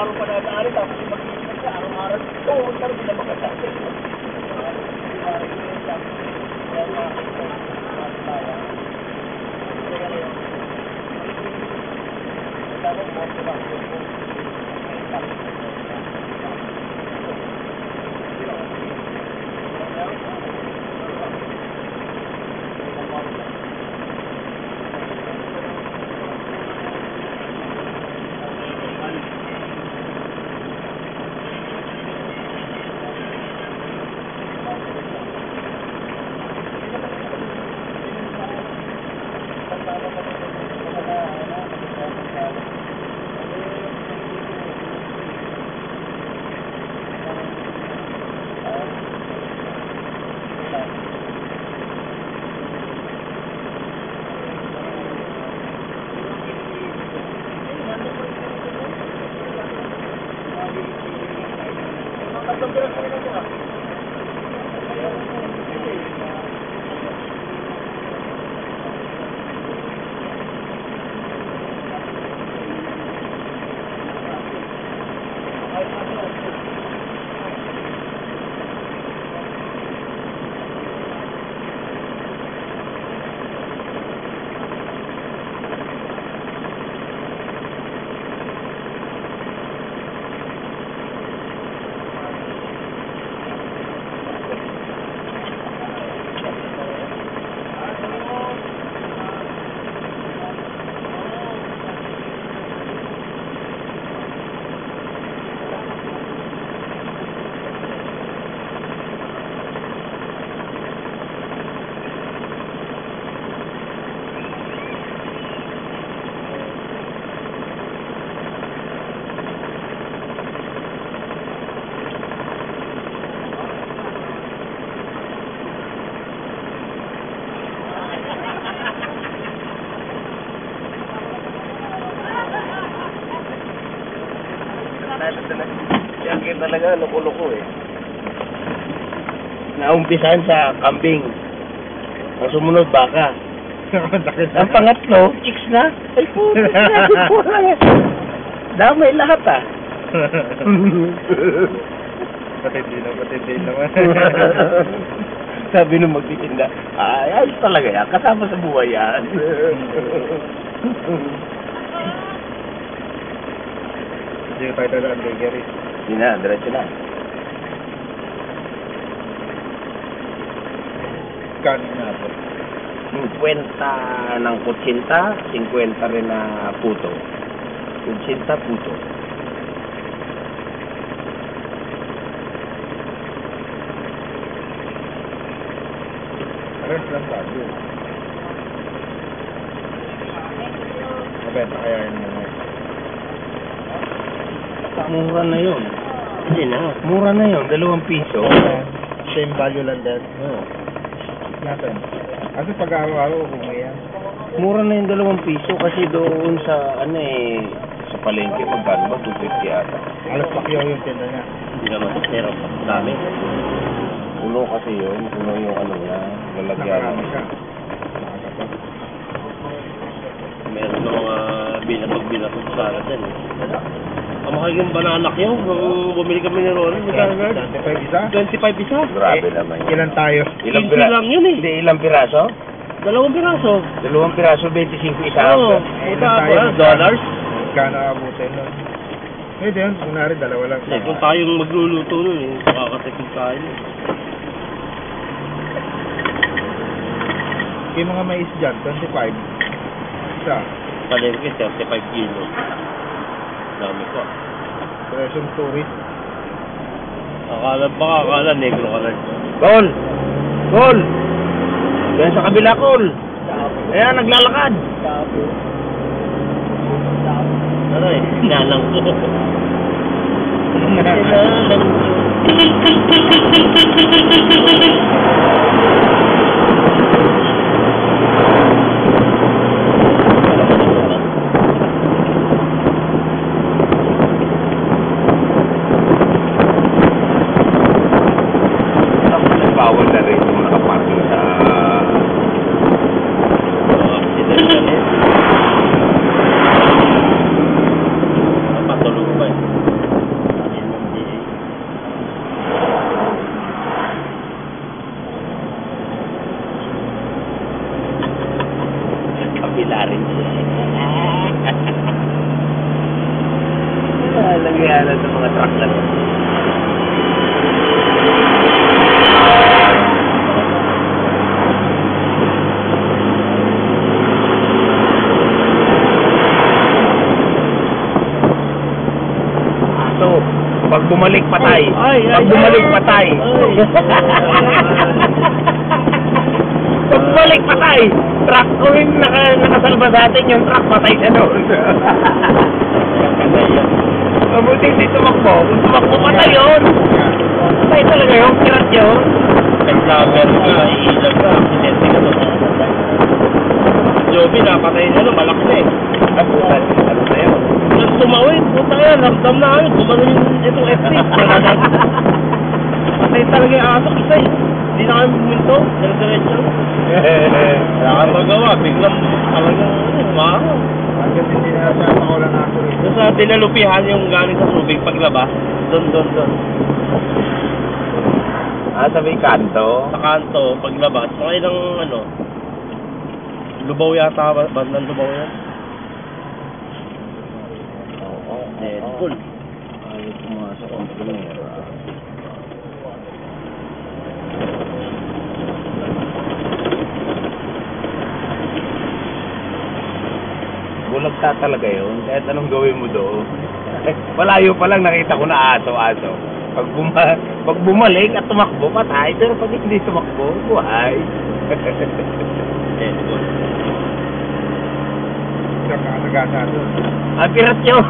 araw-araw pa nadaan, tapos mag-iingat ka, araw-araw. Oo, talaga na makasasal. Yan talaga, loko-loko eh. Naumpisahan sa kambing. Ang sumunod, baka. Ang pangatlo, chicks na. Ay, puto. Damay lahat ah. Patindi naman. Sabi nung magtitinda, ay talaga yan. Kasama sa buhay yan. Hindi tayo dadaan kay Gary. Hindi na, diretso na. Kanin na po. 50 ng kutsinta, 50 rin na puto. Kutsinta, puto. Rest lang tayo. Mabenta kaya yun mo. Mura na yun. Hindi na. Mura na yun. 2 piso. Same value lang din. Oo. Natin. Kasi pag araw-araw, yan. Mura na yung 2 piso kasi doon sa sa palengke magkano ba? 250 ata. Alas pakyaw yung tinda niya. Hindi naman. Pero dami. Puno kasi yun. Puno yung niya. Lalagyan. Nakarami siya. Meron na mga binatog sa atin. Ang mahal yung bananak yun. Nung bumili kami ni Ronald. 25 isa? 25 isa? Grabe naman yun. Ilan tayo? Ilang piraso lang yun eh. Hindi, ilang piraso? 2 piraso. 2 piraso, 25 isa. Ilan Oo. tayo? Dollars? Magkano abutin nun? Pwede yun. Kunwari, dalawa lang. Hindi, kung tayong magluluto nun eh. Makakatikip tayo. Yung mga mais dyan, 25. Isa. Palengke, 35 kilo. Dami ko. Presyong tourist. Akala negro ka lang. Col! Col! Yan sa kabila, Col! Ayan, naglalakad! Ano eh? Nanang ko. Nanang bawal na rin yung nakaparking sa patulog pa eh. Dari. Lagyan sa mga truck na to. So, pag bumalik patay. Pag bumalik patay. Pag bumalik patay. Truck ko yung nakasalba sa atin yung truck patay siya doon. Mabuti hindi tumakbo. Kung tumakbo patay yun. Patay talaga yun. Kirat yun. Nag-cover ka, iilag ka, aksidente ka doon. Joby, napatay niya, malaki na eh. Ano na yun? Nang tumawid, puta yan, ramdam na kami, gumano yung itong F3. Patay talaga yung aso, isa eh. Hindi na kami buminto, dire-diretso. Wala kang magawa, biglang talagang, wow. Hanggang hindi na siya makulang ako rin. Doon sa dinalupihan yung galing sa tubig paglabas, doon. Sa may kanto. Sa kanto, paglabas, mga ilang lubaw yata, bandang lubaw yan. Deadpool. Ayaw pumasok ang kamera. Bulagta talaga yun. Kahit anong gawin mo doon. Malayo pa lang nakita ko na aso. Pag bumalik at tumakbo, patay. Pero pag hindi tumakbo, buhay. Deadpool. Nagasa doon. Pirat yun.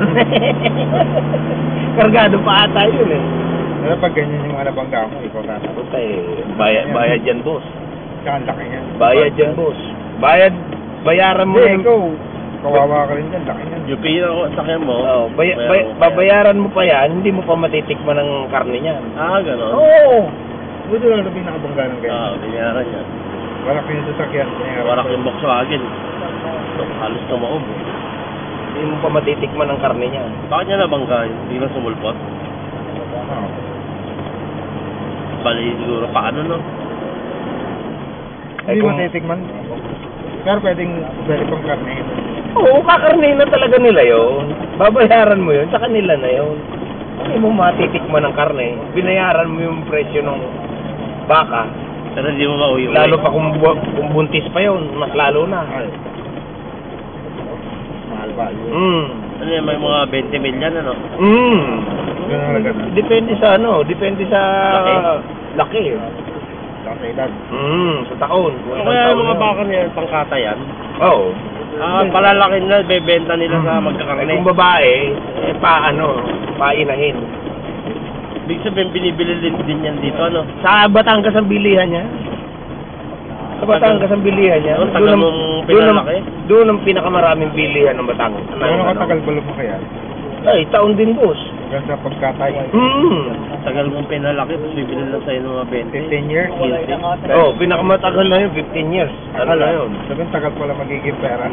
Kargado pa ata yun eh. Pero pag ganyan yung mga nabangga ko, ikaw na. Puta eh. Bayad yan, boss. Tsaka ang laki yan. Bayad yan, boss. Bayaran mo Hindi, yan. ikaw. Kawawa ka rin dyan, laki yan. UP ako, sakyan mo. Oh, babayaran mo pa yan, hindi mo pa matitikman ng karne niyan. Gano'n. Oo. Buti lang nabi nakabangga ng ganyan. Binayaran yan. Malaki yung sasakyan. Warak yung Volkswagen. So, halos tumaob. Hindi mo pa matitikman ng karne niyan. Bakit niya nabangga? Hindi na sumulpot? Oo. Bali siguro paano, no? Ay, Hindi kung- matitikman. Pero pwede pang karne. Oo, kakarne na talaga nila yun. Babayaran mo yun, sa kanila na yun. Hindi mo matitikman ng karne. Binayaran mo yung presyo ng baka. Pero hindi mo mauwi. Lalo pa kung buntis pa yun, mas lalo na. Ay. Mahal ba? Ano yan, may mga 20 million, ano? Ganun talaga na. Depende sa laki. Sa edad. Sa taon. Ano kaya yung mga baka niya, pangkata yan? Oo. Palalaki na, bebenta nila sa Eh, magkakarne. kung babae, painahin. Big sabihin, binibili din yan dito, ano? Sa Batangas ang bilihan niya. Sa Batangas ang bilihan niya. Doon, tagal mong pinalaki? Doon ang pinakamaraming bilihan ng Batangas. Ano katagal ba mo kaya? Ay, taon din, boss. Hanggang sa pagkatay. Tagal mong pinalaki, tapos bibili lang sa'yo ng mga 20. 15 years? Oh, pinakamatagal na yun, 15 years. Ano na yun? Sabihin tagal pala magiging pera.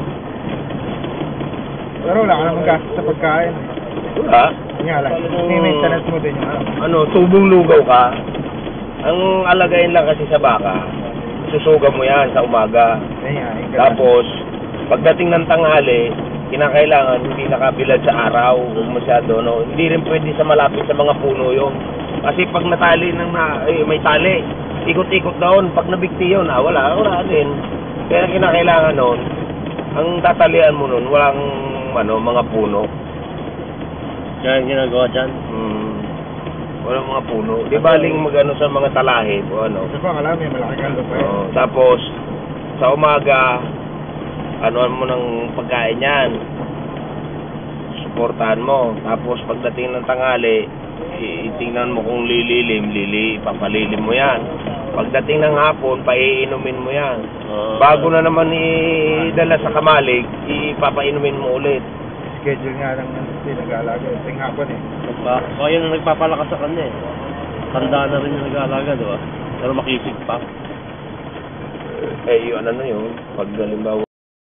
Pero wala ka namang gastos sa pagkain. Wala. Nga lang. Maintenance mo din yung Ano, tubong lugaw ka. Ang alagayin lang kasi sa baka, susuga mo yan sa umaga. Tapos, pagdating ng tanghali, kinakailangan hindi nakabilad sa araw o masyado, no? Hindi rin pwede sa malapit sa mga puno yun. Kasi pag natali may tali, ikot-ikot doon, pag nabigti yun, wala din. Kaya kinakailangan nun, ang tatalian mo nun, walang mga puno. Kaya yung ginagawa dyan? Walang mga puno. Di baling magano sa mga talahib o ano. Kasi pa, alam may malaki kang lupa yun. Tapos, sa umaga, anuan mo ng pagkain yan. Suportahan mo. Tapos, pagdating ng tanghali, itingnan mo kung papalilim mo yan. Pagdating ng hapon, paiinumin mo yan. Bago na naman idala sa kamalig, ipapainumin mo ulit. Schedule nga lang ng nag-aalaga. Ting hapon eh. Yun ang nagpapalakas sa kanya eh. Tanda na rin yung nag-aalaga, di ba? Pero makisig pa. Yun, ano yun? Pag halimbawa,